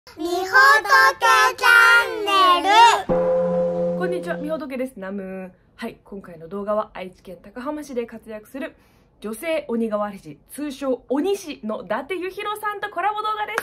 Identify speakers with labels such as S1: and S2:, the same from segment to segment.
S1: みほとけチャンネル。
S2: こんにちは、みほとけです。ナムーン。はい、今回の動画は愛知県高浜市で活躍する女性鬼瓦師、通称鬼師の伊達ゆひろさんとコラボ動画です。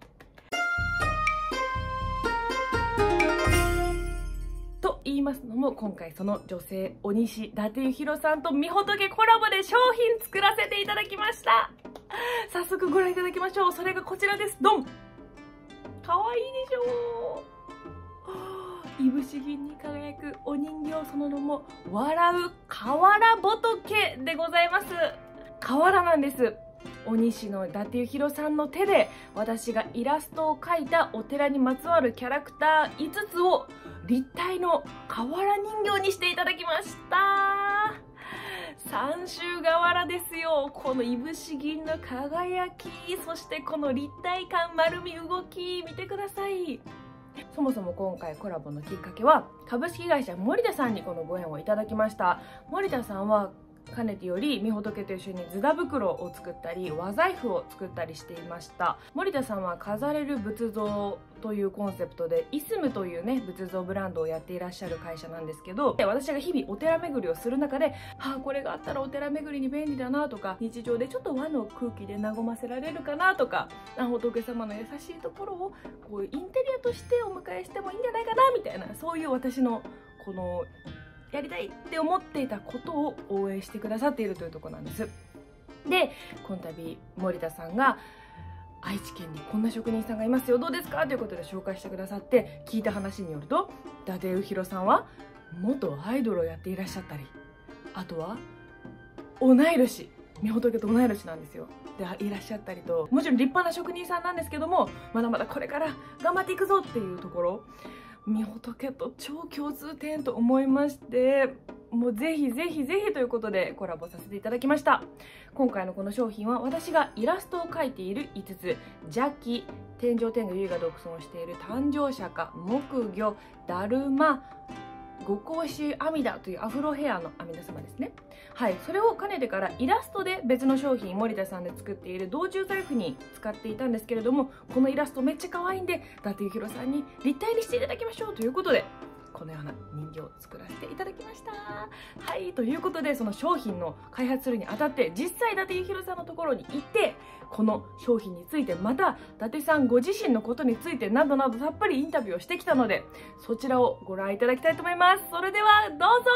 S2: と言いますのも、今回その女性鬼師伊達ゆひろさんとみほとけコラボで商品作らせていただきました。早速ご覧いただきましょう。それがこちらです。ドン。かわいいでしょう。いぶし銀に輝くお人形、その名も笑う瓦仏でございます。瓦なんです。鬼師の伊達ゆひろさんの手で私がイラストを描いたお寺にまつわるキャラクター5つを立体の瓦人形にしていただきました。三州瓦ですよ。このいぶし銀の輝き、そしてこの立体感、丸み、動き、見てください。そもそも今回コラボのきっかけは、株式会社森田さんにこのご縁をいただきました。森田さんはかねてよりみほとけと一緒にズダ袋を作ったり和財布を作ったりしていました。森田さんは飾れる仏像というコンセプトでイスムというね仏像ブランドをやっていらっしゃる会社なんですけど、私が日々お寺巡りをする中で、これがあったらお寺巡りに便利だなとか、日常でちょっと和の空気で和ませられるかなとか、仏様の優しいところをこうインテリアとしてお迎えしてもいいんじゃないかなみたいな、そういう私のこのやりたいって思っていたことを応援してくださっているというところなんです。で、今度森田さんが愛知県にこんな職人さんがいますよ、どうですかということで紹介してくださって、聞いた話によると伊達ゆひろさんは元アイドルをやっていらっしゃったり、あとは同い年、みほとけと同い年なんですよ。でいらっしゃったりと、もちろん立派な職人さんなんですけども、まだまだこれから頑張っていくぞっていうところ、みほとけと超共通点と思いまして、もうぜひぜひぜひということでコラボさせていただきました。今回のこの商品は私がイラストを描いている5つ、邪気、天上天下唯我独尊している誕生釈迦、木魚、だるま、五甲子阿弥陀というアフロヘアの阿弥陀様ですね。はい、それをかねてからイラストで別の商品、森田さんで作っている道中財布に使っていたんですけれども、このイラストめっちゃ可愛いんで伊達ゆひろさんに立体にしていただきましょうということで、このような人形を作らせていただきました。はい、ということで、その商品の開発するにあたって実際伊達ゆひろさんのところに行って、この商品について、また伊達さんご自身のことについてなどなどたっぷりインタビューをしてきたので、そちらをご覧いただきたいと思います。それではどうぞ。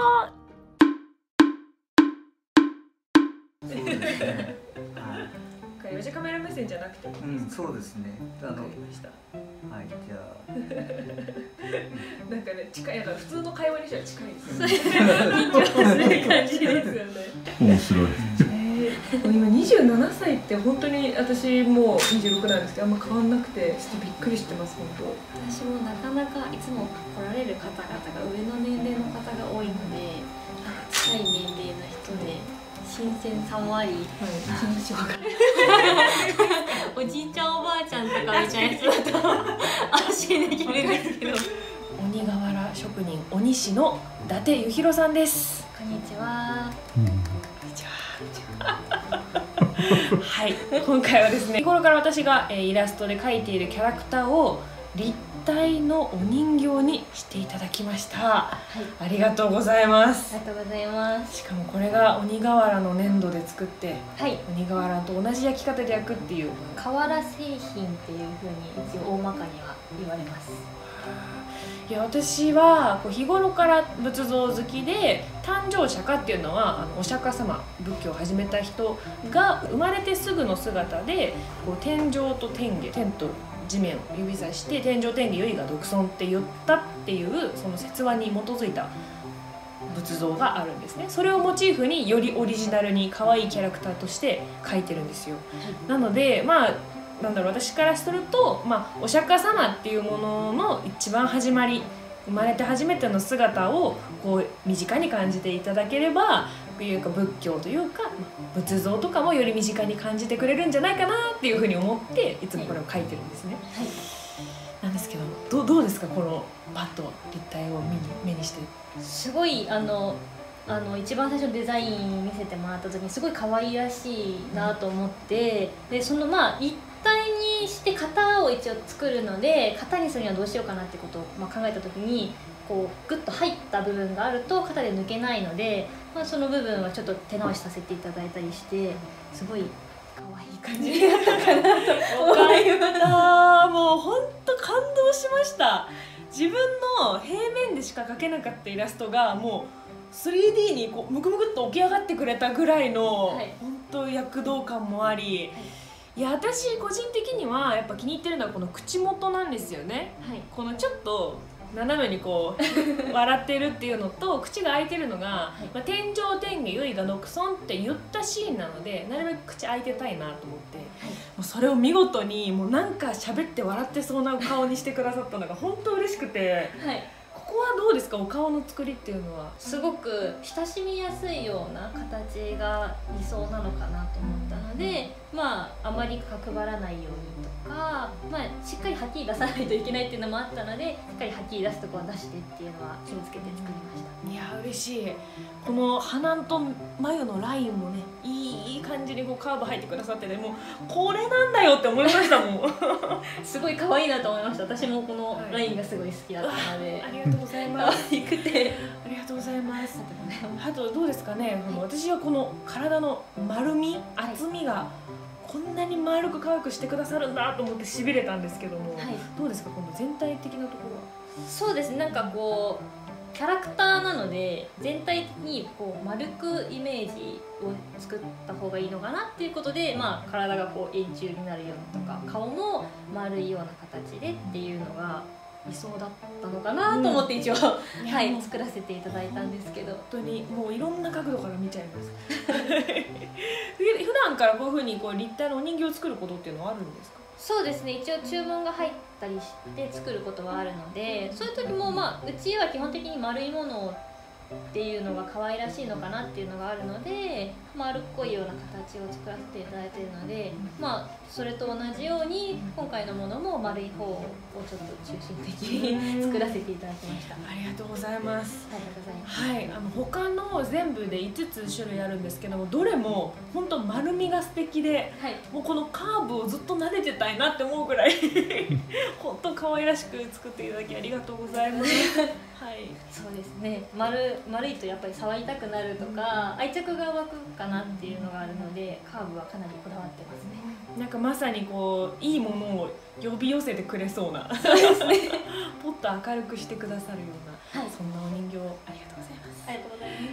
S3: そうですね。
S2: 4時カメラ目線じゃなくてもいいですか？
S3: そうですね。
S2: わかりました。
S3: はい、じゃあ。
S2: なんかね、近い、だから普通の会話にしては近いですよね。緊張する感じですよね。
S4: 面白い。
S2: 今27歳って本当に私もう26なんですけど、あんま変わんなくてちょっとびっくりしてます。本当
S5: 私もなかなかいつも来られる方々が上の年齢の方が多いので、近い年齢の人で新鮮さもあり、緊張がおじいちゃんおばあちゃんとかみたいな人だと安心できるんですけど。
S2: 鬼瓦職人鬼師の伊達ゆひろさんです。
S5: こんにちは。
S2: はい、今回はですね、日頃から私がイラストで描いているキャラクターを立体のお人形にしていただきました。はい、ありがとうございます。
S5: ありがとうございます。
S2: しかもこれが鬼瓦の粘土で作って、
S5: はい、
S2: 鬼瓦と同じ焼き方で焼くっていう
S5: 瓦製品っていう風に一応大まかには言われます。
S2: いや、私はこう日頃から仏像好きで、誕生釈迦っていうのはお釈迦様、仏教を始めた人が生まれてすぐの姿で、こう天上と天下、天と地面を指さして天上天下唯我独尊って言ったっていうその説話に基づいた仏像があるんですね。それをモチーフによりオリジナルに可愛いキャラクターとして描いてるんですよ。なのでなんだろう、私からすると、お釈迦様っていうものの一番始まり、生まれて初めての姿をこう身近に感じていただければ、いうか仏教というか、仏像とかもより身近に感じてくれるんじゃないかなっていうふうに思っていつもこれを描いてるんですね。はい、なんですけど、どうですか、このパッと立体を目にして。
S5: すごい一番最初のデザイン見せてもらった時にすごい可愛らしいなと思って、でその一体ににして型を一応作るので、型にするにはどうしようかなってことを、考えた時にこうグッと入った部分があると型で抜けないので、その部分はちょっと手直しさせていただいたりして、すごい可愛い感じになったかなと思います。
S2: もう本当感動しました。自分の平面でしか描けなかったイラストがもう 3D にこうムクムクっと起き上がってくれたぐらいの、
S5: はい、
S2: 本当躍動感もあり、いや私個人的にはやっぱ気に入ってるのはこの口元なんですよね。
S5: はい、
S2: このちょっと斜めにこう笑ってるっていうのと口が開いてるのが「天上天下唯我独尊」って言ったシーンなので、なるべく口開いてたいなと思って、もうそれを見事にもうなんか喋って笑ってそうな顔にしてくださったのが本当嬉しくて、
S5: はい、
S2: ここはどうですか、お顔の作りっていうのは。
S5: すごく親しみやすいような形が理想なのかなと思ったので、あまり角張らないようにとか、しっかりはっきり出さないといけないっていうのもあったので、しっかりはっきり出すところは出してっていうのは気をつけて作りました。
S2: いや嬉しい。この鼻と眉のラインもね、いい感じにこうカーブ入ってくださってて、もうこれなんだよって思いましたもん。
S5: すごい可愛いなと思いました。私もこのラインがすごい好きだったので、
S2: ありがとうございます。
S5: 可愛くて
S2: ありがとうございます。あとどうですかね、私はこの体の丸み、厚みがこんなに丸く可愛くしてくださるんだと思ってしびれたんですけども、どうですか、今度全体的なところは。そうですね、
S5: なんかこうキャラクターなので全体的にこう丸くイメージを作った方がいいのかなっていうことで、体がこう円柱になるようなとか、顔も丸いような形でっていうのが理想だったのかなと思って一応、作らせていただいたんですけど、
S2: 本当にもういろんな角度から見ちゃいます。普段からこういうふうにこう立体のお人形を作ることっていうのはあるんですか？
S5: そうですね、一応注文が入ったりして作ることはあるので、そういう時もうちは基本的に丸いものっていうのが可愛らしいのかなっていうのがあるので、丸っこいような形を作らせていただいているので、それと同じように今回のものも丸い方をちょっと中心的に作らせていただきました。
S2: ありがとうございます。
S5: ありがとうございます。はい、
S2: 他の全部で5つ種類あるんですけども、どれも本当丸みが素敵で、もうこのカーブをずっと撫でてたいなって思うぐらい本当可愛らしく作っていただきありがとうございます。はい、
S5: そうですね、丸いとやっぱり触りたくなるとか愛着が湧くかなっていうのがあるので、カーブはかなりこだわってますね。
S2: なんかまさにこういいものを呼び寄せてくれそうな、
S5: そうですね
S2: ポッと明るくしてくださるような、そんなお人形ありがとうございます。
S5: ありがとうございます。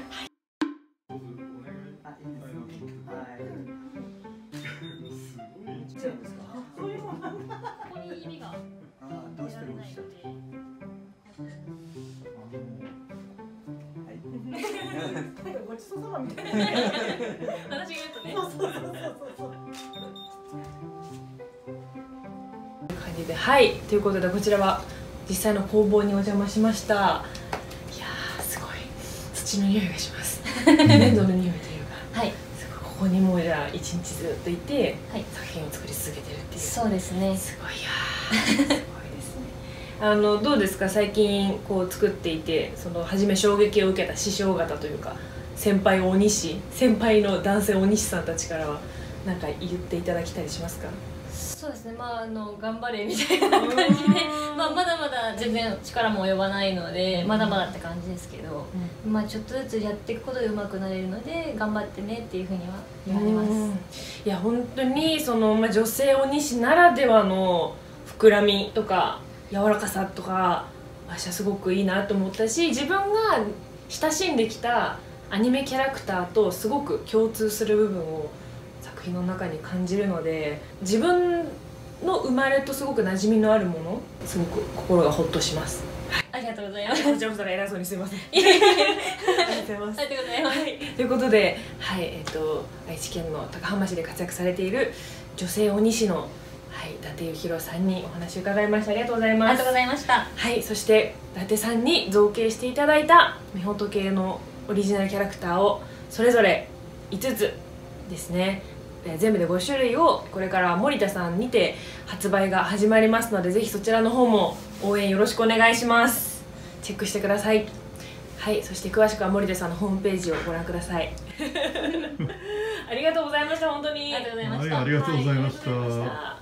S3: ちゃうんですか。
S2: そういうもんなんだ。
S5: ここに指が
S3: どうしてるんですか。
S2: なんかごちそうさまみたいな。私が言うとね。そう。感じで、はい、ということでこちらは実際の工房にお邪魔しました。いやーすごい土の匂いがします。粘土の匂いというか。はい。ここにもうじゃあ一日ずっといて、作品を作り続けてるっていう。
S5: そうですね。
S2: すごいやすごいですね。どうですか、最近こう作っていて、その初め衝撃を受けた師匠方というか先輩の男性お西さんたちからは何か言っていただきたりしますか？
S5: そうですね、頑張れみたいな感じで、まだまだ全然力も及ばないのでまだまだって感じですけど、ちょっとずつやっていくことで上手くなれるので頑張ってねっていうふうには言われます。
S2: いや本当にその、女性お西ならではの膨らみとか柔らかさとか私はすごくいいなと思ったし、自分が親しんできたアニメキャラクターとすごく共通する部分を作品の中に感じるので、自分の生まれとすごく馴染みのあるもの、すごく心がほっとします。
S5: ありがとうございます。
S2: こちらこそ偉そうにすいません。ありがとうございます。ということで、愛知県の高浜市で活躍されている女性お西の伊達幸宏さんにお話を伺いました。ありがとうございます。
S5: ありがとうございました。
S2: はい、そして伊達さんに造形していただいたみほとけのオリジナルキャラクターをそれぞれ5つですね、全部で5種類をこれから森田さんにて発売が始まりますので、ぜひそちらの方も応援よろしくお願いします。チェックしてください。はい、そして詳しくは森田さんのホームページをご覧ください。ありがとうございました。本当に
S5: ありがとうございました。
S4: はい、ありがとうございました。